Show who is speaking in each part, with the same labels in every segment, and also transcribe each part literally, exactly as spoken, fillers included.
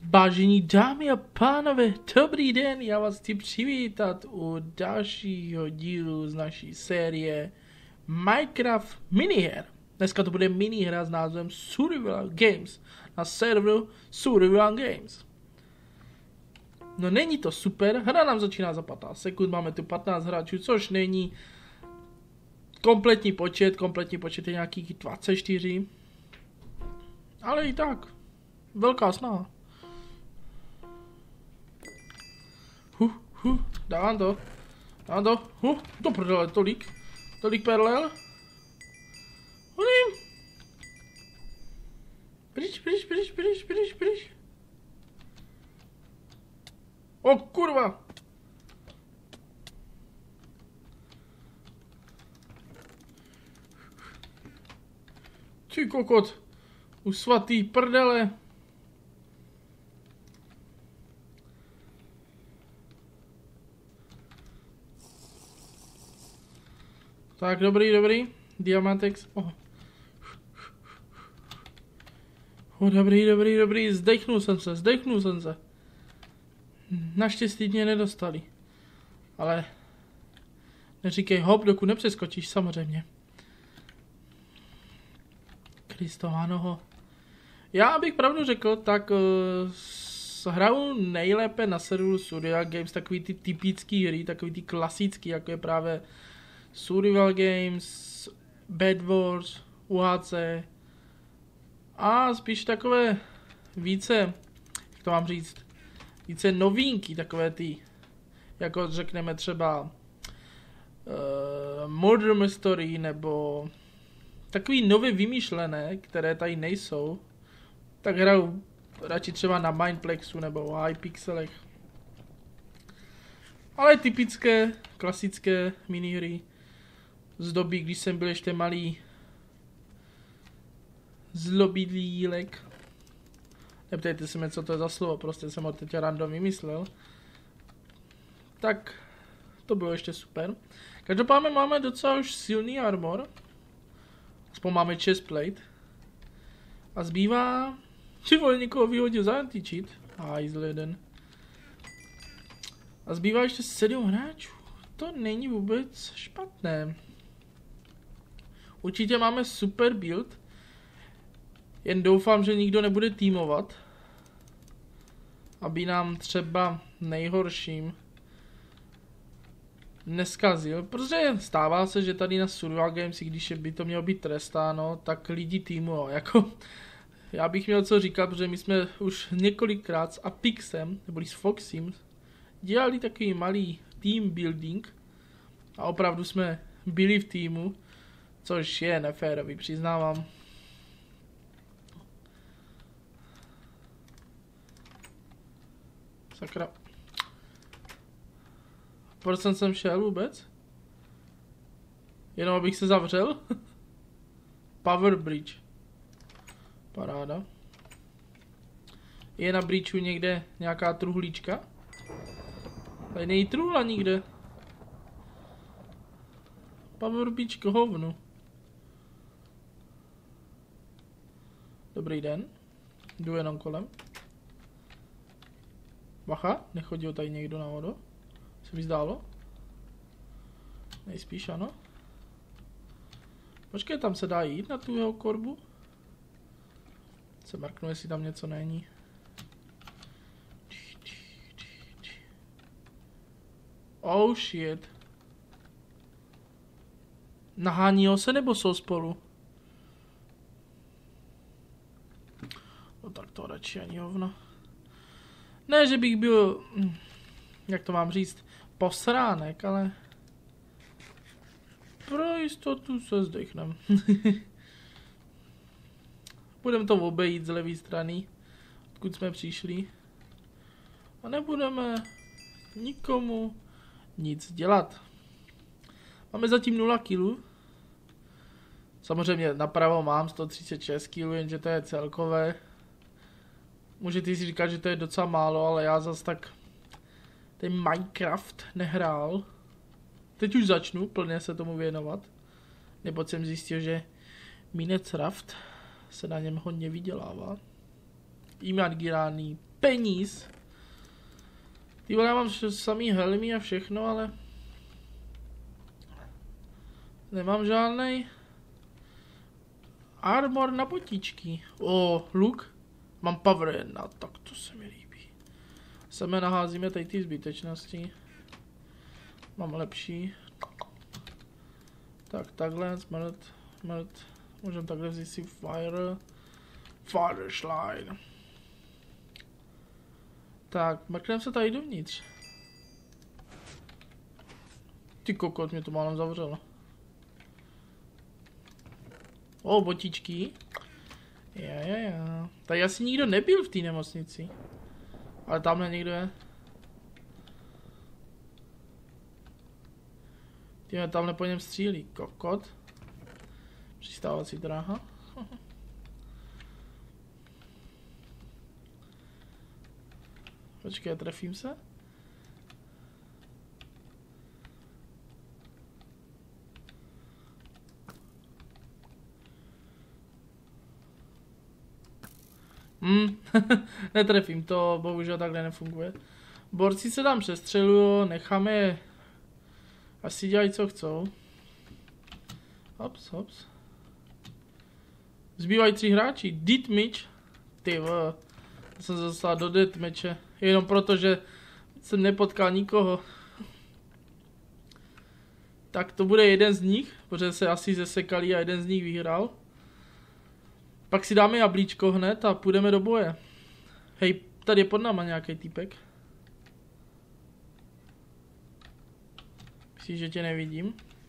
Speaker 1: Vážení dámy a pánové, dobrý den, já vás chci přivítat u dalšího dílu z naší série Minecraft miniher. Dneska to bude minihra s názvem Survival Games na serveru Survival Games. No není to super, hra nám začíná za patnáct sekund, máme tu patnáct hráčů, což není kompletní počet, kompletní počet je nějakých dvacet čtyři, ale i tak, velká snaha. Huh, huh, dávám to, dávám to, huh, to prdele, tolik, tolik perlel. Hodím. Pryč, pryč, pryč, pryč, pryč, pryč. O kurva. Ty kokot, u svatý prdele. Tak, dobrý, dobrý. Diamantex. Oh. oh, dobrý, dobrý, dobrý. Zdechnul jsem se, zdechnul jsem se. Naštěstí mě nedostali. Ale neříkej hop, dokud nepřeskočíš, samozřejmě. Kristovánoho. Já bych pravdu řekl, tak uh, hraju nejlépe na serveru Survival Games takový ty typický hry, takový ty klasický, jako je právě Survival Games, Bed Wars, U H C a spíš takové více, jak to mám říct, více novinky, takové ty, jako řekneme třeba uh, Murder Mystery nebo takový nově vymýšlené, které tady nejsou, tak hraju radši třeba na Mindplexu nebo Hypixelech. Ale typické, klasické minihry z doby, když jsem byl ještě malý zlobidlílek. Neptejte se mě, co to je za slovo, prostě jsem ho teď random vymyslel. Tak to bylo ještě super. Každopádně máme docela už silný armor. Aspoň máme chestplate. A zbývá... Či vole, někoho vyhodil za anti-cheat. Hajzl jeden. A zbývá ještě sedm hráčů. To není vůbec špatné. Určitě máme super build. Jen doufám, že nikdo nebude týmovat. Aby nám třeba nejhorším neskazil. Protože stává se, že tady na Survival Games, když by to mělo být trestáno, tak lidi týmují. Jako, já bych měl co říkat, protože my jsme už několikrát s Apixem, nebo s Foxym, dělali takový malý team building. A opravdu jsme byli v týmu, což je neférový, přiznávám. Sakra. Proč jsem sem šel vůbec? Jenom abych se zavřel? Power bridge. Paráda. Je na bridgeu někde nějaká truhlíčka? Tady není truhla nikde. Power bridge k hovnu. Dobrý den. Jdu jenom kolem. Bacha, nechodil tady někdo na vodu? Se mi zdálo? Nejspíš ano. Počkej, tam se dá jít na tu jeho korbu? Se marknu, jestli tam něco není. Oh shit. Nahání ho se nebo jsou spolu? No tak to radši ani hovno. Ne, že bych byl, jak to mám říct, posránek, ale pro jistotu se zdechnem. Budeme to obejít z levé strany, odkud jsme přišli. A nebudeme nikomu nic dělat. Máme zatím nula kilů. Samozřejmě napravo mám sto třicet šest kilů, jenže to je celkové. Můžete si říkat, že to je docela málo, ale já zas tak ten Minecraft nehrál. Teď už začnu plně se tomu věnovat. Neboť jsem zjistil, že Minecraft se na něm hodně vydělává. Imaginární peníz. Ty vole, já mám samý helmy a všechno, ale... Nemám žádnej... Armor na botičky. O, luk. Mám power jedna, tak to se mi líbí. Seme naházíme tady ty zbytečnosti. Mám lepší. Tak, takhle, smrt, smrt. Můžeme takhle vzít si fire. Fire slide. Tak, mrkneme se tady dovnitř. Ty kokot, mě to málem zavřelo. O, botičky. Ja, ja, ja. Tady asi nikdo nebyl v té nemocnici. Ale tamhle někdo je. Týhle tamhle po něm střílí. Kokot. Přistávací dráha. Počkej, trefím se? Hmm, netrefím, to bohužel takhle nefunguje. Borci se tam přestřelují, necháme je asi dělají co chcou. Hops, hops. Zbývají tři hráči. Deathmatch. Ty vole, jsem se dostal do deathmatche. Jenom proto, že jsem nepotkal nikoho. Tak to bude jeden z nich, protože se asi zesekali a jeden z nich vyhrál. Pak si dáme jablíčko hned a půjdeme do boje. Hej, tady je pod náma nějaký týpek. Myslíš, že tě nevidím?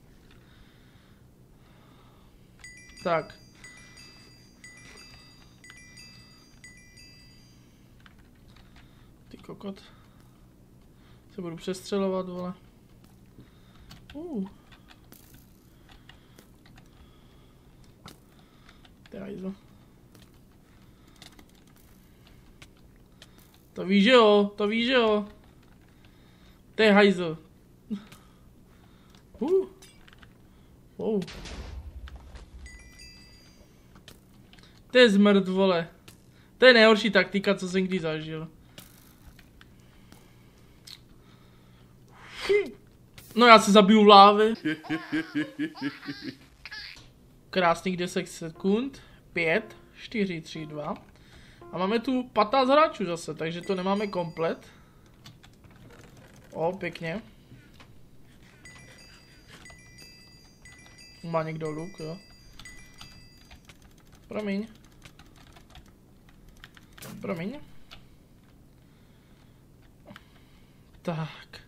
Speaker 1: Tak. Ty kokot. Se budu přestřelovat, vole. Uh. Ty hajzl. To víš, že jo, to víš, že jo. To je hajzl. Uh. Wow. To je zmrt, vole. To je nejhorší taktika, co jsem kdy zažil. No já se zabiju v lávě. Krásných deset sekund. pět, čtyři, tři, dva. A máme tu patnáct hráčů zase, takže to nemáme komplet. O, pěkně. Má někdo luk, jo. Promiň. Promiň. Tak.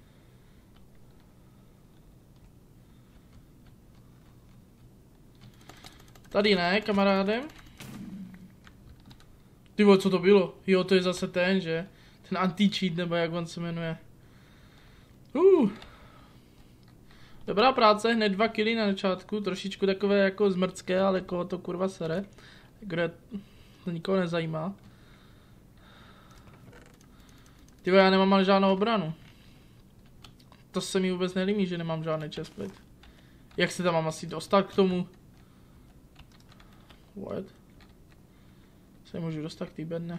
Speaker 1: Tady ne, kamaráde. Ty vole, co to bylo? Jo, to je zase ten, že? Ten anti-cheat, nebo jak on se jmenuje. Uh. Dobrá práce, hned dva killy na začátku, trošičku takové jako zmrtské, ale koho to kurva sere. Kde to nikoho nezajímá. Ty vole, já nemám ale žádnou obranu. To se mi vůbec nelíbí, že nemám žádný chestplate. Jak se tam mám asi dostat k tomu? What? Se můžu dostat k té bedne.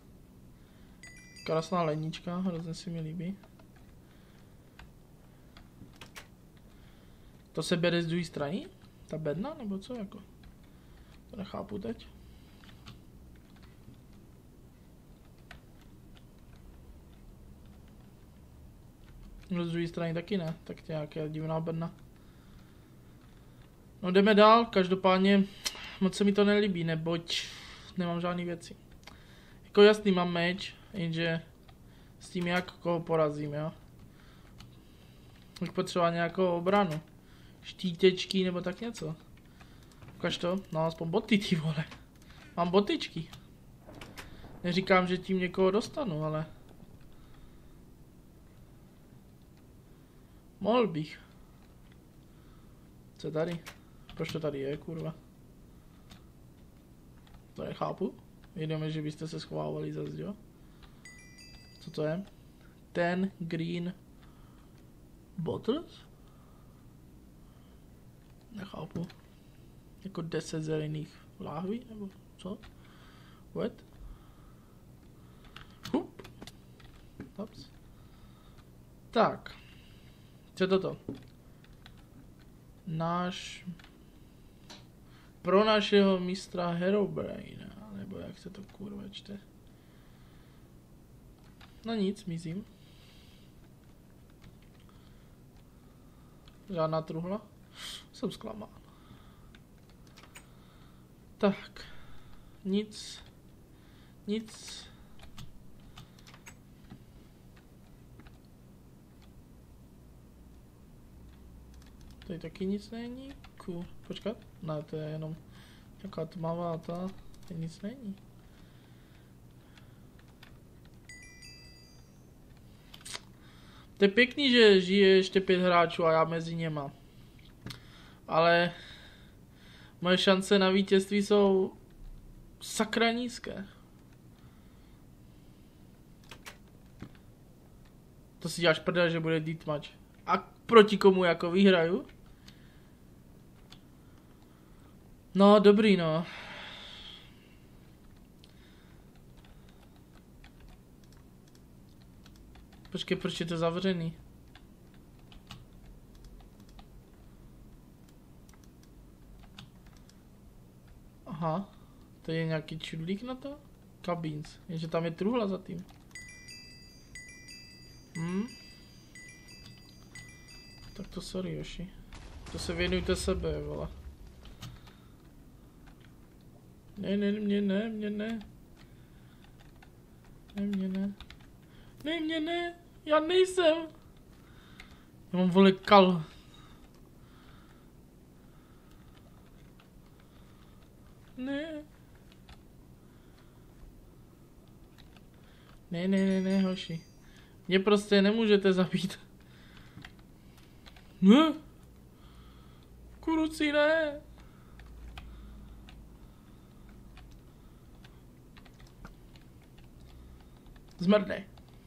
Speaker 1: Krásná lednička, hrozně si mi líbí. To se bere z druhé strany? Ta bedna, nebo co jako? To nechápu teď. No z druhé strany taky ne, tak to je nějaká divná bedna. No jdeme dál, každopádně moc se mi to nelíbí, neboť nemám žádný věci. Jako jasný, mám meč, jenže s tím jak koho porazím, jo. Bych potřeboval nějakou obranu. Štítečky nebo tak něco. Ukaž to, no aspoň boty, ty vole. Mám botičky. Neříkám, že tím někoho dostanu, ale... Mohl bych. Co tady? Proč to tady je, kurva? To nechápu. Jedeme, že byste se schovávali zase, jo? Co to je? Ten green bottles? Nechápu. Jako deset zelených láhví, nebo co? What? Ups. Tak. Co je toto? Náš... Pro našeho mistra Herobraina, nebo jak se to kurva čte. No nic, mizím. Žádná truhla. Jsem zklamán. Tak. Nic. Nic. Tady taky nic není. Cool. Počkat. Ne, to je jenom nějaká tmavá ta. Tady nic není. To je pěkný, že žije ještě pět hráčů a já mezi něma. Ale moje šance na vítězství jsou sakra nízké. To si děláš prdel, že bude deathmatch. A proti komu jako vyhraju? No, dobrý no. Počkej, proč je to zavřený? Aha, to je nějaký čudlík na to? Cabins, jenže tam je truhla za tím. Hm? Tak to sorry, Joši. To se věnujte sebe, vole. Ne, ne, mě ne, mě ne. Ne, mě ne. Ne, mě ne, já nejsem. Já mám, vole, kal. Ne. Ne, ne, ne, ne, hoši. Mě prostě nemůžete zabít. Ne. Kuruci, ne. Zmrdej.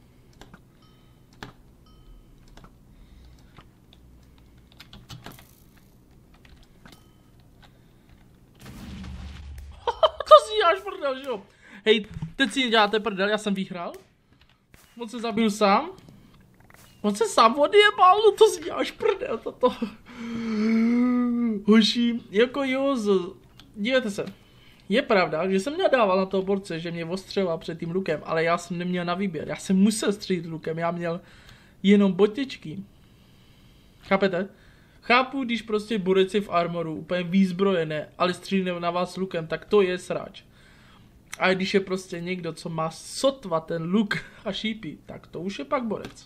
Speaker 1: To si děláš prdel, že jo? Hej, teď si děláte prdel, já jsem vyhrál. On se zabil sám. On se sám odjebal, no to si děláš prdel, toto. Hoši, jako jo, z... dívejte se. Je pravda, že jsem nadával na toho borce, že mě ostřelal před tím lukem, ale já jsem neměl na výběr. Já jsem musel střílet lukem, já měl jenom botičky. Chápete? Chápu, když prostě borec je v armoru, úplně výzbrojené, ale střílí na vás lukem, tak to je srač. A když je prostě někdo, co má sotva ten luk a šípy, tak to už je pak borec.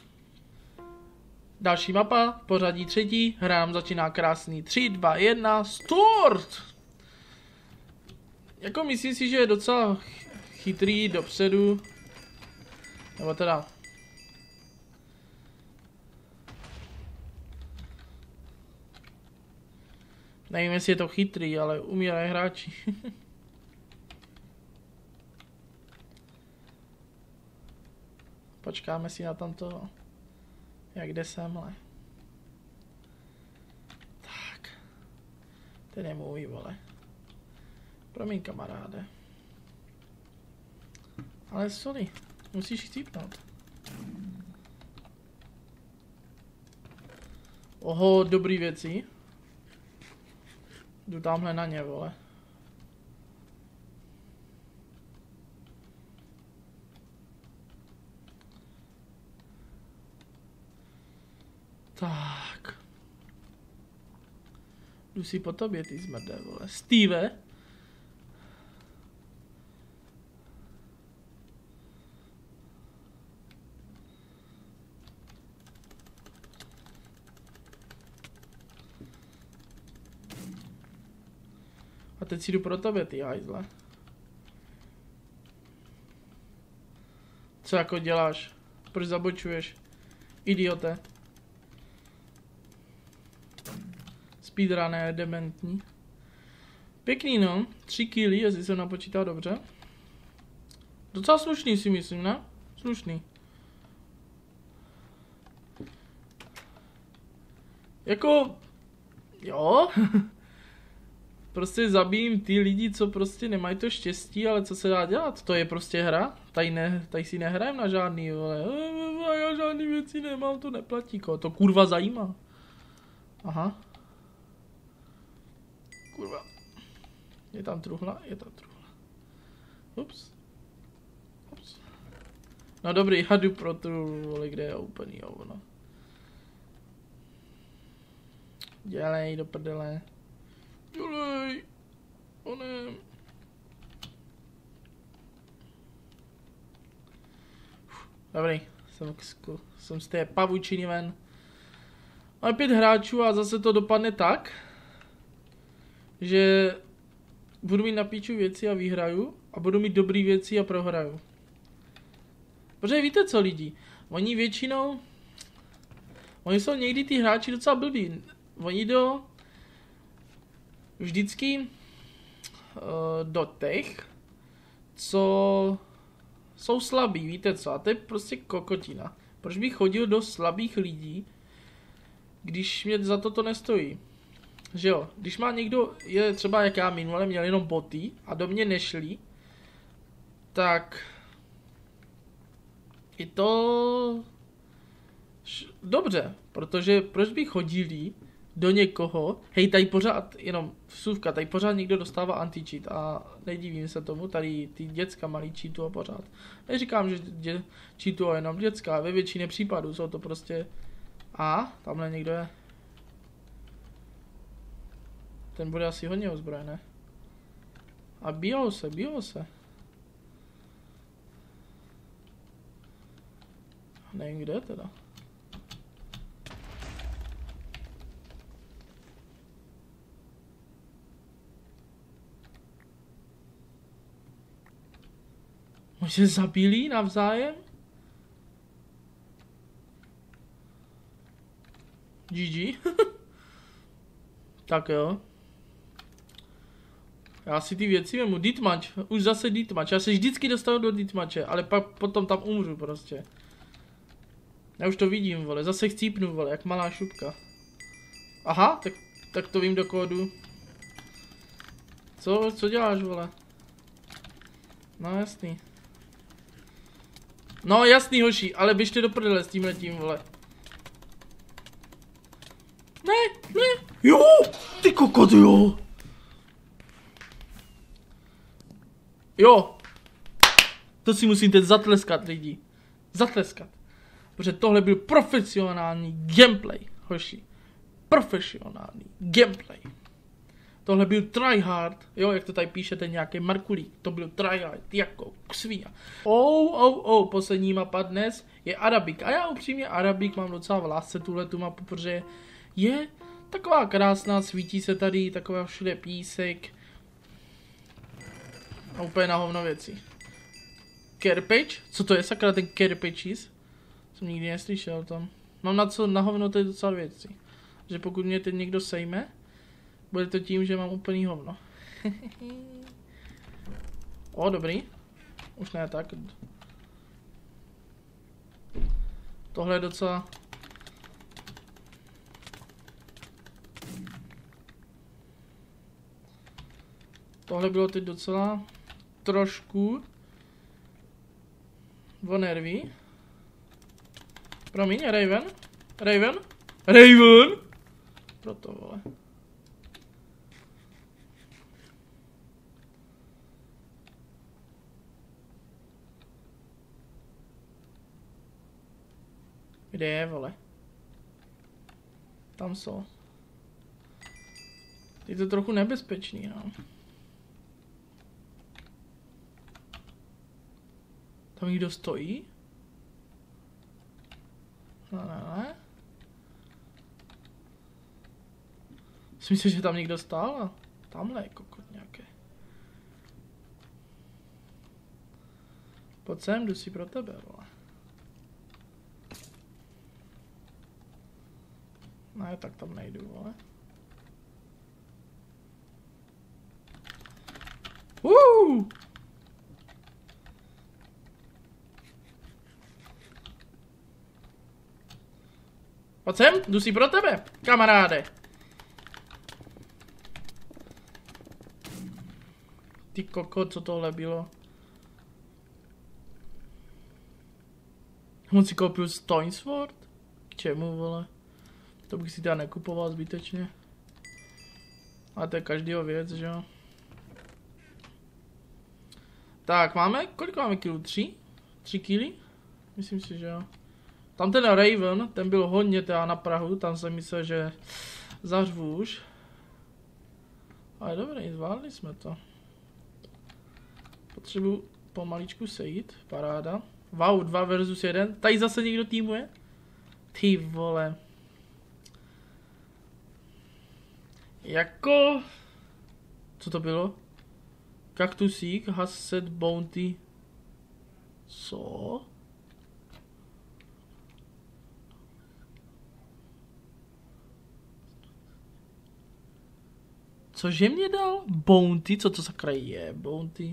Speaker 1: Další mapa, pořadí třetí, hra nám začíná krásný tři, dva, jedna, start! Jako myslím si, že je docela chytrý dopředu, nebo teda... Nevím, jestli je to chytrý, ale umírají hráči. Počkáme si na tamto, jak jde semhle. Tak. Ten je můj, vole. Promiň, kamaráde. Ale sorry, musíš chcípnout. Oho, dobrý věci. Jdu tamhle na ně, vole. Tak. Jdu si po tobě, ty zmrde, vole. Steve. A teď si jdu pro tebe, ty hajzle. Co jako děláš? Proč zabočuješ? Idiote. Speedrunner, dementní. Pěkný no, tři killy, jestli jsem napočítal dobře. Docela slušný si myslím, ne? Slušný. Jako... Jo... prostě zabijím ty lidi, co prostě nemají to štěstí, ale co se dá dělat? To je prostě hra. Tady, ne, tady si nehrajem na žádný, vole. Já žádný věci nemám, to neplatí, koho to kurva zajímá. Aha. Kurva. Je tam truhla? Je tam truhla. Ups. Ups. No dobrý, já jdu pro tu, vole, kde je úplný hovno. Dělej do prdele. Dělej. Onem. Dobrý, jsem, jsem z té pavučiny ven. Máme pět hráčů a zase to dopadne tak, že budu mít na píču věci a vyhraju a budu mít dobrý věci a prohraju. Protože víte co lidi, oni většinou, oni jsou někdy ty hráči docela blbí. Oni jdou vždycky uh, do těch, co jsou slabí, víte co, a to je prostě kokotina. Proč bych chodil do slabých lidí, když mě za to to nestojí? Že jo, když má někdo, je třeba jak já minule, měl jenom boty a do mě nešli, tak je to dobře, protože proč bych chodili do někoho, hej, tady pořád, jenom vsuvka, tady pořád někdo dostává anti-cheat a nedivím se tomu, tady ty děcka malý cheatují pořád. Neříkám, že dě, cheatují jenom děcka, ve většině případů jsou to prostě, a tamhle někdo je. Ten bude asi hodně ozbrojený. A bijou se, bijou se. Nevím kde teda. Oni se zabili navzájem? G G. Tak jo. Já si ty věci vemu. Deathmatch. Už zase deathmatch. Já se vždycky dostanu do deathmatche, ale pak potom tam umřu prostě. Já už to vidím, vole. Zase chcípnu, vole, jak malá šupka. Aha, tak, tak to vím do kódu. Co, co děláš, vole? No jasný. No jasný, hoši, ale běžte do prdele s tímhletím, vole. Ne, ne, jo, ty kokot, jo. Jo. To si musím teď zatleskat, lidi. Zatleskat. Protože tohle byl profesionální gameplay, hoši. Profesionální gameplay. Tohle byl tryhard, jo, jak to tady píšete, nějaký Markulík, to byl tryhard, jako svíja. Oh, oh, oh, poslední mapa dnes je Arabik. A já upřímně Arabik mám docela v lásce tuhle tu mapu, protože je taková krásná, svítí se tady, taková všude písek. A úplně na hovno věci. Kerpage? Co to je sakra ten Kerpages? Jsem nikdy neslyšel tam. Mám na co na hovno tady docela věci. Že pokud mě teď někdo sejme, bude to tím, že mám úplný hovno. O, dobrý. Už ne tak. Tohle je docela... Tohle bylo teď docela trošku o nerví. Promiň, Raven? Raven? Raven? Proto, vole. Kde je, vole? Tam jsou. Je to trochu nebezpečný, no. Tam někdo stojí? No, ne, ne. Myslím, že tam někdo stál? Tamhle je kokot nějaké. Pojď sem, jdu si pro tebe, vole. Ne, tak tam nejdu, vole. Uh! Pojď sem, jdu si pro tebe, kamaráde. Ty koko, co tohle bylo? On si koupil Stone Sword? K čemu, vole? To bych si teda nekupoval zbytečně. Ale to je každýho věc, že jo? Tak, máme, kolik máme kilů? Tři? Tři kily? Myslím si, že jo. Tam ten Raven, ten byl hodně teda na prahu, tam jsem myslel, že zařvu už. Ale dobrý, zvládli jsme to. Potřebuji pomaličku sejít, paráda. Wow, dva versus jeden. Tady zase někdo týmuje? Ty vole. Jako... Co to bylo? Kaktusík has set bounty. Co? Cože mě dal? Bounty? Co to sakra je? Bounty?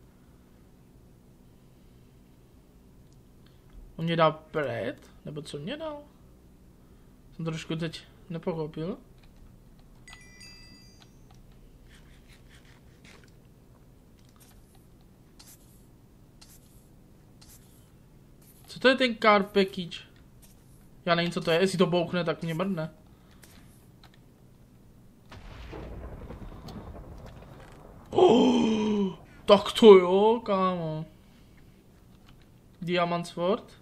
Speaker 1: On mě dal bread? Nebo co mě dal? Jsem trošku teď nepochopil. Co to je ten car package? Já nevím, co to je. Jestli to bouchne, tak mě mrdne. Oh, tak to jo, kámo. Diamond Sword.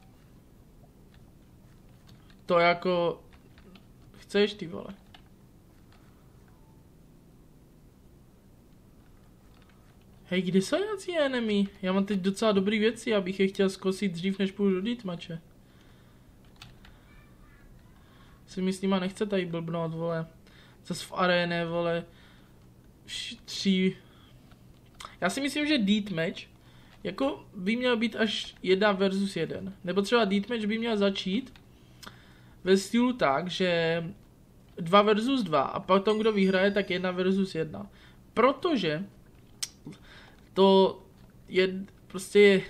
Speaker 1: To jako... Chceš, ty vole. Hej, kde jsou nějací enemy? Já mám teď docela dobrý věci, abych je chtěl zkosit dřív, než půjdu do deathmatche. Si myslím, a nechce tady blbnout, vole. Zas v aréně, vole. Tři... Já si myslím, že deathmatch jako by měl být až jedna versus jeden. Nebo třeba deathmatch by měl začít ve stylu tak, že dva versus dva a potom kdo vyhraje, tak jedna versus jedna. Protože to je prostě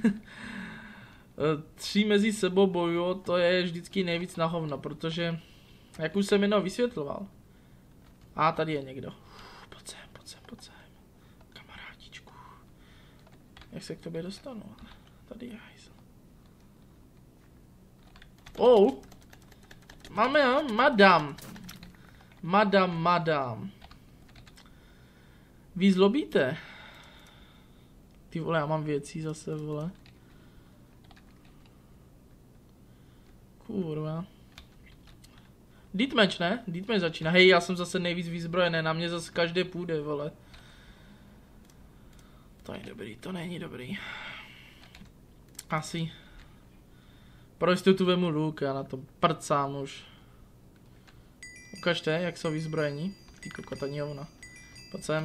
Speaker 1: tři mezi sebou bojují, to je vždycky nejvíc na hovno, protože jak už jsem jenom vysvětloval. A tady je někdo. Pojď sem, pojď sem, pojď sem. Kamarádičku. Jak se k tobě dostanu? Tady je hajzl. Oh. Máme, madam. Madam, madam. Vy zlobíte? Ty vole, já mám věcí zase, vole. Kurva. Deathmatch, ne? Deathmatch začíná. Hej, já jsem zase nejvíc vyzbrojený, na mě zase každé půjde, vole. To je dobrý, to není dobrý. Asi. Pro jistotu vemu luk, já na to prcám už. Ukažte, jak jsou vyzbrojení. Ty kokota hovna. Pojď sem.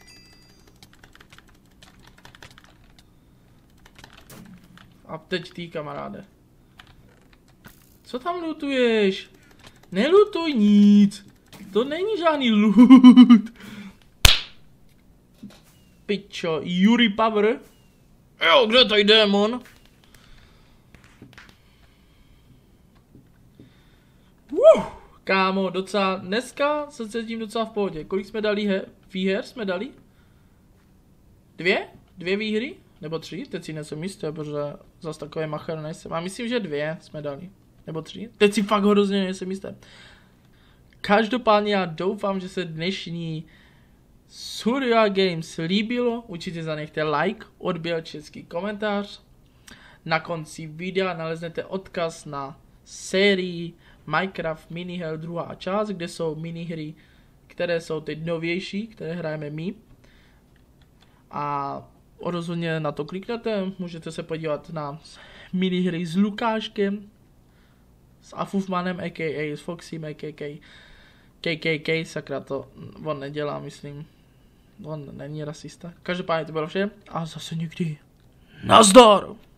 Speaker 1: A teď ty, kamaráde. Co tam lootuješ? Nelutuj nic. To není žádný loot. Pičo, Yuri Power. Jo, kde to je démon? Uh, kámo, docela, dneska se cítím docela v pohodě. Kolik jsme dali he, výher? Jsme dali? Dvě? Dvě výhry? Nebo tři? Teď si nejsem jistý, protože zase takový macher nejsem. A myslím, že dvě jsme dali. Nebo tři? Teď si fakt hrozně nejsem jistý. Každopádně já doufám, že se dnešní Surreal Games líbilo. Určitě zanechte like, odběr, český komentář. Na konci videa naleznete odkaz na sérii Minecraft Miniher druhá část, kde jsou minihry, které jsou teď novější, které hrajeme my. A rozhodně na to kliknete, můžete se podívat na minihry s Lukáškem, s Afufmanem, a k a s Foxym, a k a K K K, sakra, to on nedělá, myslím. On není rasista. Každopádně to bylo vše a zase někdy. Nazdar!